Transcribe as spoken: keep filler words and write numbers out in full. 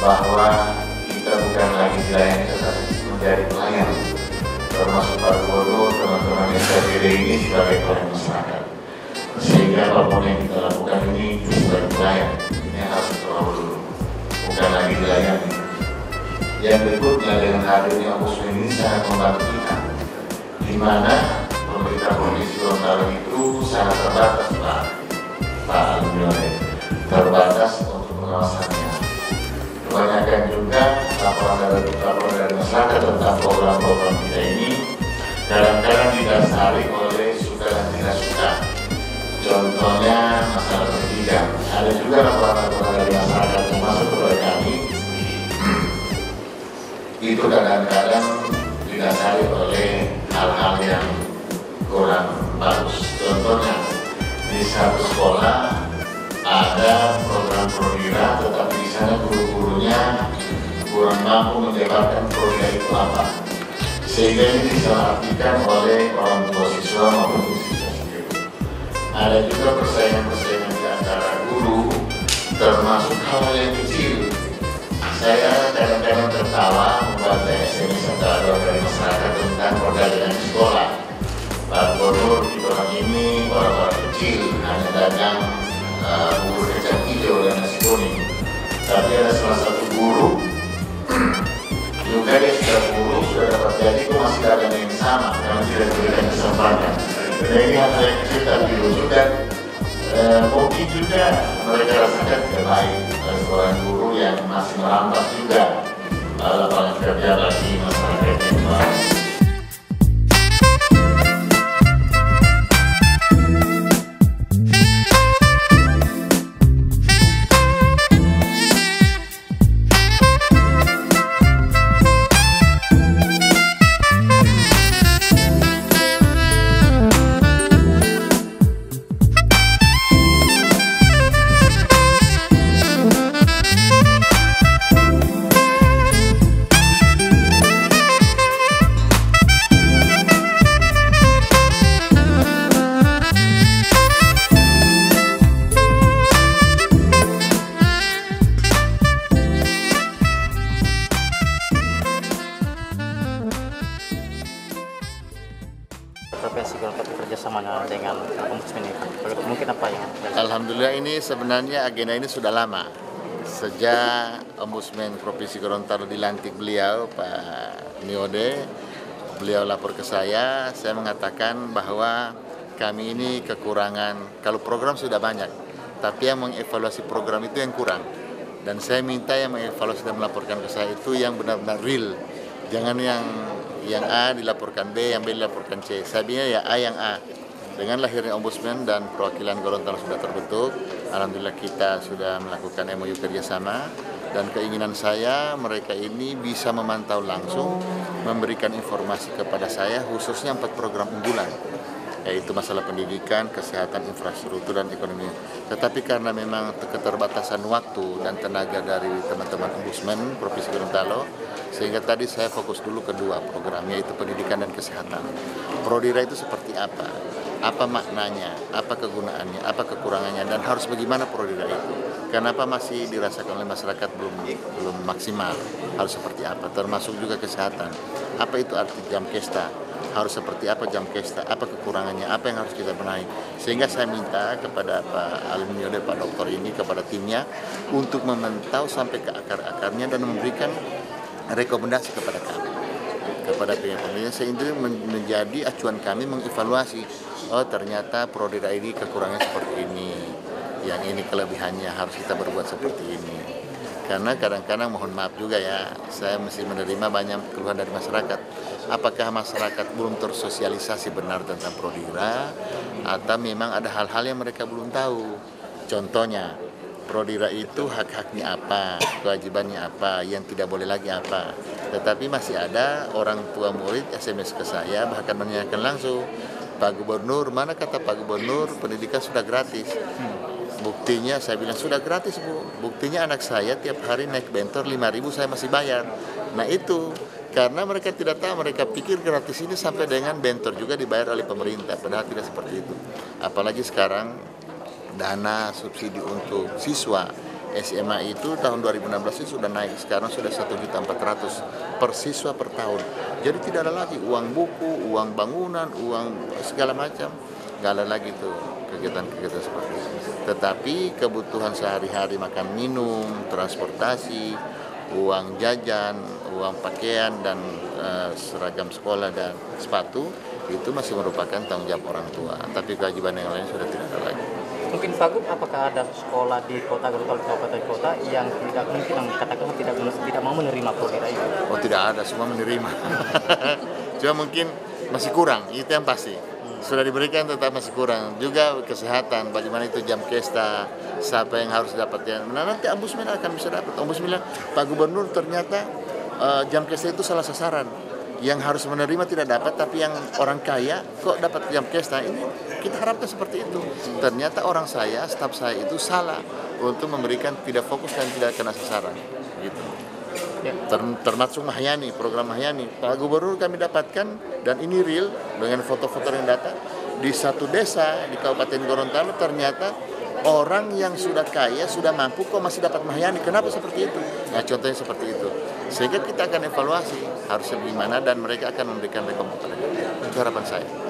bahwa kita bukan lagi dilayani tetapi menjadi pelayan, termasuk Pak Gubernur, teman-teman S K B D ini sebagai pelayan masyarakat. Sehingga apapun yang kita lakukan ini sebagai pelayan, ini harus terlalu dulu, bukan lagi dilayani. Yang berikutnya dengan hadirnya Ombudsman ini sangat membantu kita, di mana pemerintah Provinsi Gorontalo itu sangat terbatas, Pak Pak Alumni, terbatas untuk pengawasannya. Kebanyakan juga laporan dari laporan dari masyarakat tentang program-program kita ini kadang-kadang didasari oleh suka dan tidak suka. Contohnya masalah pendidikan. Ada juga laporan-laporan dari masyarakat yang masuk kepada kami itu kadang-kadang didasari oleh hal-hal yang kurang bagus. Contohnya di satu sekolah ada program Prodira, tetapi di sana guru-gurunya kurang mampu menjabarkan Prodira itu apa, sehingga ini disalahartikan oleh orang tua siswa maupun siswa sendiri. Ada juga persaingan-persaingan di antara guru, termasuk hal yang kecil. Saya kadang-kadang tertawa membaca S M S atau dari masyarakat tentang perdagangan di sekolah. Pak Gubernur, kita orang ini orang-orang kecil hanya dagang Uh, bubur kacang hijau dan nasi kuning, tapi ada salah satu guru juga dia sudah guru, sudah dapat gaji, itu masih dagang yang sama karena tidak diberikan kesempatan. Dan ini hal yang kecil tapi lucu dan uh, mungkin juga mereka rasakan tidak baik oleh seorang guru yang masih merampas juga uh, lapangan kerja bagi masyarakat yang baik. Provinsi Gorontalo kerjasamanya dengan Ombudsman ini, mungkin apa yang? Alhamdulillah, ini sebenarnya agenda ini sudah lama. Sejak Ombudsman Provinsi Gorontalo dilantik beliau, Pak Niode, beliau lapor ke saya, saya mengatakan bahwa kami ini kekurangan, kalau program sudah banyak, tapi yang mengevaluasi program itu yang kurang. Dan saya minta yang mengevaluasi dan melaporkan ke saya itu yang benar-benar real. Jangan yang yang A dilaporkan B, yang B dilaporkan C. Saya bilang ya A yang A. Dengan lahirnya Ombudsman dan perwakilan Gorontalo sudah terbentuk, alhamdulillah kita sudah melakukan M O U kerjasama, dan keinginan saya mereka ini bisa memantau langsung, memberikan informasi kepada saya khususnya empat program unggulan, yaitu masalah pendidikan, kesehatan, infrastruktur, dan ekonomi. Tetapi karena memang keterbatasan waktu dan tenaga dari teman-teman Ombudsman Provinsi Gorontalo, sehingga tadi saya fokus dulu kedua program, yaitu pendidikan dan kesehatan. Prodira itu seperti apa? Apa maknanya? Apa kegunaannya? Apa kekurangannya? Dan harus bagaimana Prodira itu? Kenapa masih dirasakan oleh masyarakat belum belum maksimal? Harus seperti apa? Termasuk juga kesehatan. Apa itu arti jam kesta? Harus seperti apa jam kesta? Apa kekurangannya? Apa yang harus kita benahi? Sehingga saya minta kepada Pak Alumni, Pak Doktor ini, kepada timnya untuk memantau sampai ke akar-akarnya dan memberikan rekomendasi kepada kami, kepada pihak pemerintah, sehingga menjadi acuan kami mengevaluasi. Oh, ternyata Prodira ini kekurangannya seperti ini, yang ini kelebihannya, harus kita berbuat seperti ini. Karena kadang-kadang mohon maaf juga ya, saya mesti menerima banyak keluhan dari masyarakat. Apakah masyarakat belum tersosialisasi benar tentang Prodira, atau memang ada hal-hal yang mereka belum tahu. Contohnya, Prodira itu hak-haknya apa, kewajibannya apa, yang tidak boleh lagi apa. Tetapi masih ada orang tua murid S M S ke saya, bahkan menanyakan langsung, Pak Gubernur, mana kata Pak Gubernur pendidikan sudah gratis? Buktinya saya bilang sudah gratis, Bu. Buktinya anak saya tiap hari naik bentor lima ribu saya masih bayar. Nah itu karena mereka tidak tahu, mereka pikir gratis ini sampai dengan bentor juga dibayar oleh pemerintah, padahal tidak seperti itu. Apalagi sekarang dana subsidi untuk siswa S M A itu tahun dua ribu enam belas itu sudah naik, sekarang sudah satu juta empat ratus per siswa per tahun. Jadi tidak ada lagi uang buku, uang bangunan, uang segala macam, nggak ada lagi tuh kegiatan-kegiatan seperti itu. Tetapi kebutuhan sehari-hari makan minum, transportasi, uang jajan, uang pakaian dan uh, seragam sekolah dan sepatu itu masih merupakan tanggung jawab orang tua. Tapi kewajiban yang lain sudah tidak ada lagi. Mungkin Pak Gub, apakah ada sekolah di kota Gorontalo, kabupaten kota yang tidak mungkin yang katakan tidak tidak mau menerima program itu? Oh tidak ada, semua menerima. Cuma mungkin masih kurang, itu yang pasti. Sudah diberikan tetap masih kurang. Juga kesehatan, bagaimana itu jam kesta, siapa yang harus dapat yang. Nah, nanti Ombudsman akan bisa dapat. Ombudsman bilang, Pak Gubernur ternyata uh, jam kesta itu salah sasaran. Yang harus menerima tidak dapat, tapi yang orang kaya kok dapat jam kesta. Ini kita harapkan seperti itu. Ternyata orang saya, staf saya itu salah untuk memberikan tidak fokus dan tidak kena sasaran. Gitu. Termasuk Mahyani, program Mahyani. Pak Gubernur kami dapatkan, dan ini real dengan foto-foto yang data, di satu desa di Kabupaten Gorontalo ternyata orang yang sudah kaya, sudah mampu kok masih dapat Mahyani. Kenapa seperti itu? Nah, contohnya seperti itu. Sehingga kita akan evaluasi harusnya bagaimana dan mereka akan memberikan rekomendasi. Itu harapan saya.